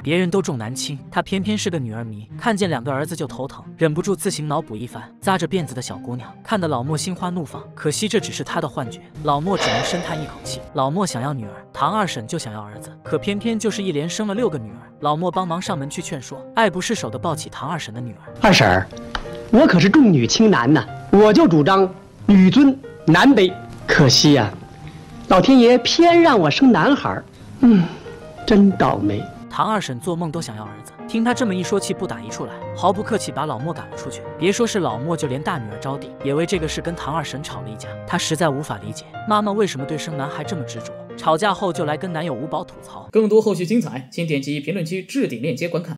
别人都重男轻，她偏偏是个女儿迷，看见2个儿子就头疼，忍不住自行脑补一番。扎着辫子的小姑娘，看得老莫心花怒放。可惜这只是她的幻觉，老莫只能深叹一口气。老莫想要女儿，唐二婶就想要儿子，可偏偏就是一连生了6个女儿。老莫帮忙上门去劝说，爱不释手地抱起唐二婶的女儿。 二婶儿，我可是重女轻男呐，我就主张女尊男卑。可惜呀，老天爷偏让我生男孩，真倒霉。 唐二婶做梦都想要儿子，听她这么一说，气不打一处来，毫不客气把老莫赶了出去。别说是老莫，就连大女儿招娣也为这个事跟唐二婶吵了一架。她实在无法理解妈妈为什么对生男孩这么执着，吵架后就来跟男友吴宝吐槽。 更多后续精彩，请点击评论区置顶链接观看。